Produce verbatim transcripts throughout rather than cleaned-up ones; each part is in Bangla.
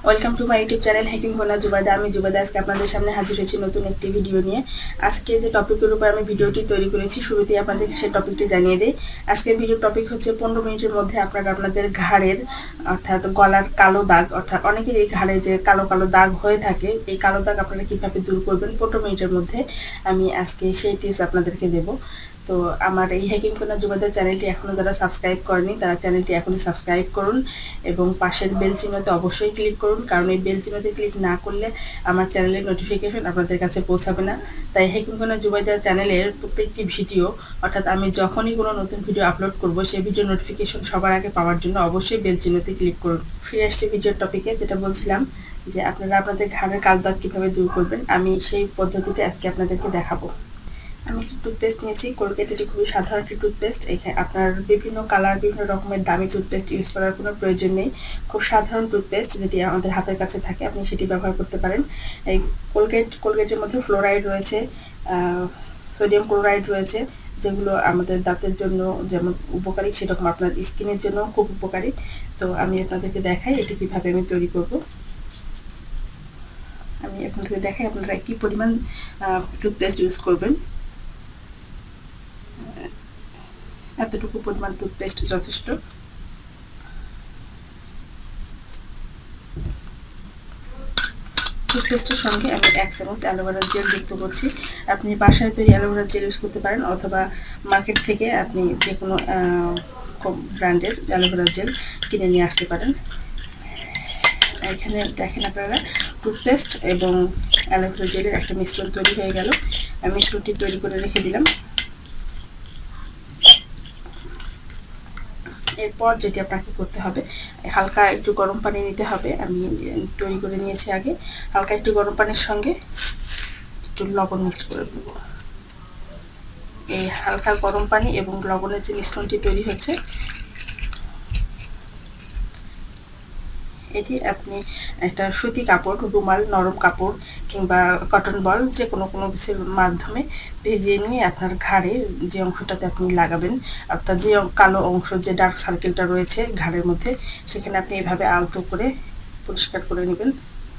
Welcome to my YouTube channel hacking Kona Zubaida. আমি জুবাইদা আজকে আপনাদের সামনে হাজির হয়েছি নতুন একটি ভিডিও নিয়ে। আজকে যে টপিকের উপর আমি ভিডিওটি তৈরি করেছি শুরুতেই আপনাদের সেই টপিকটি জানিয়ে দিই। আজকের ভিডিও টপিক হচ্ছে পনেরো মিনিটের মধ্যে আপনারা আপনাদের ঘাড়ের অর্থাৎ গলার কালো দাগ, অর্থাৎ অনেকের এই ঘাড়ে যে কালো কালো দাগ হয়ে থাকে, এই কালো দাগ আপনারা কীভাবে দূর করবেন পনেরো মিনিটের মধ্যে, আমি আজকে সেই টিপস আপনাদেরকে দেবো। তো আমার এই হ্যাকিং কোনা জুবাইদা চ্যানেলটি এখনও যারা সাবস্ক্রাইব করেনি তারা চ্যানেলটি এখনই সাবস্ক্রাইব করুন এবং পাশের বেল চিহ্নতে অবশ্যই ক্লিক করুন, কারণ এই বেল চিহ্নতে ক্লিক না করলে আমার চ্যানেলের নোটিফিকেশন আপনাদের কাছে পৌঁছাবে না। তাই হ্যাকিং কোনা জুবাইদা চ্যানেলের প্রত্যেকটি ভিডিও, অর্থাৎ আমি যখনই কোনো নতুন ভিডিও আপলোড করব সেই ভিডিও নোটিফিকেশন সবার আগে পাওয়ার জন্য অবশ্যই বেল চিহ্নতে ক্লিক করুন। ফিরে আসছি ভিডিওর টপিকে, যেটা বলছিলাম যে আপনারা আপনাদের ঘাড়ের কালো দাগ কীভাবে দূর করবেন, আমি সেই পদ্ধতিটা আজকে আপনাদেরকে দেখাবো। আমি একটি টুথপেস্ট নিয়েছি, কোলগেট। এটি খুবই সাধারণ একটি টুথপেস্ট। এখানে আপনার বিভিন্ন কালার, বিভিন্ন রকমের দামি টুথপেস্ট ইউজ করার কোনো প্রয়োজন নেই। খুব সাধারণ টুথপেস্ট যেটি আমাদের হাতের কাছে থাকে, আপনি সেটি ব্যবহার করতে পারেন। এই কোলগেট কোলগেটের মধ্যে ফ্লোরাইড রয়েছে, সোডিয়াম ক্লোরাইড রয়েছে, যেগুলো আমাদের দাঁতের জন্য যেমন উপকারী সেরকম আপনার স্কিনের জন্য খুব উপকারী। তো আমি আপনাদেরকে দেখাই এটি কীভাবে আমি তৈরি করব। আমি আপনাদেরকে দেখাই আপনারা কী পরিমাণ টুথপেস্ট ইউজ করবেন। এতটুকু পরিমাণ টুথপেস্ট যথেষ্ট। টুথপেস্টের সঙ্গে আমি এক চামচ অ্যালোভেরা জেল যুক্ত করছি। আপনি বাসায় তৈরি অ্যালোভেরা জেল ইউজ করতে পারেন, অথবা মার্কেট থেকে আপনি যে কোনো ব্র্যান্ডের অ্যালোভেরা জেল কিনে নিয়ে আসতে পারেন। এখানে দেখেন আপনারা টুথপেস্ট এবং অ্যালোভেরা জেলের একটা মিশ্রণ তৈরি হয়ে গেল। আমি মিশ্রণটি তৈরি করে রেখে দিলাম। এরপর যেটি আপনাকে করতে হবে, হালকা একটু গরম পানি নিতে হবে। আমি তৈরি করে নিয়েছি আগে। হালকা একটু গরম পানির সঙ্গে একটু লবণ মিক্সড করে দেবো। এই হালকা গরম পানি এবং লবণের যে মিশ্রণটি তৈরি হচ্ছে, এটি আপনি একটা সুতি কাপড়, রুমাল, নরম কাপড় কিংবা কটন বল, যে কোনো কোনো কিছুর মাধ্যমে ভেজিয়ে নিয়ে আপনার ঘাড়ে যে অংশটাতে আপনি লাগাবেন, অর্থাৎ যে কালো অংশ, যে ডার্ক সার্কেলটা রয়েছে ঘাড়ের মধ্যে, সেখানে আপনি এভাবে আলতো করে পরিষ্কার করে নেবেন।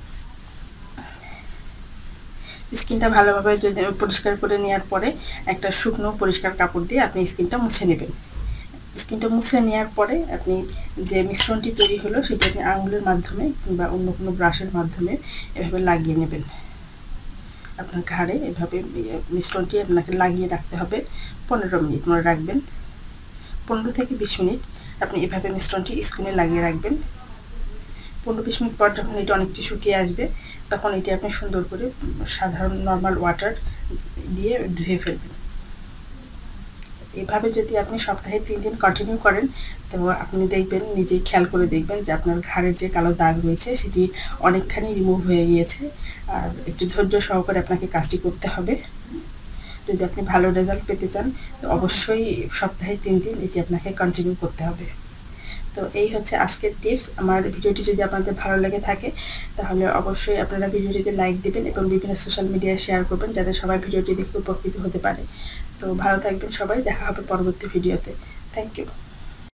স্কিনটা ভালোভাবে যদি পরিষ্কার করে নেওয়ার পরে একটা শুকনো পরিষ্কার কাপড় দিয়ে আপনি স্কিনটা মুছে নেবেন। স্কিনটা মুছে নেওয়ার পরে আপনি যে মিশ্রণটি তৈরি হলো সেটা আপনি আঙুলের মাধ্যমে কিংবা অন্য কোনো ব্রাশের মাধ্যমে এভাবে লাগিয়ে নেবেন। আপনার ঘাড়ে এভাবে মিশ্রণটি আপনাকে লাগিয়ে রাখতে হবে পনেরো মিনিট মনে রাখবেন। পনেরো থেকে বিশ মিনিট আপনি এভাবে মিশ্রণটি স্কিনে লাগিয়ে রাখবেন। পনেরো বিশ মিনিট পর যখন এটি অনেকটি শুকিয়ে আসবে, তখন এটি আপনি সুন্দর করে সাধারণ নর্মাল ওয়াটার দিয়ে ধুয়ে ফেলবেন। এভাবে যদি আপনি সপ্তাহে তিন দিন কন্টিনিউ করেন, তো আপনি দেখবেন, নিজেই খেয়াল করে দেখবেন যে আপনার ঘাড়ের যে কালো দাগ রয়েছে সেটি অনেকখানি রিমুভ হয়ে গিয়েছে। আর একটু ধৈর্য সহকারে আপনাকে কাজটি করতে হবে। যদি আপনি ভালো রেজাল্ট পেতে চান তো অবশ্যই সপ্তাহে তিন দিন এটি আপনাকে কন্টিনিউ করতে হবে। তো এই হচ্ছে আজকের টিপস। আমার ভিডিওটি যদি আপনাদের ভালো লেগে থাকে তাহলে অবশ্যই আপনারা ভিডিওটিতে লাইক দেবেন এবং বিভিন্ন সোশ্যাল মিডিয়ায় শেয়ার করবেন, যাতে সবাই ভিডিওটি দেখে উপকৃত হতে পারে। তো ভালো থাকবেন সবাই, দেখা হবে পরবর্তী ভিডিওতে। Thank you.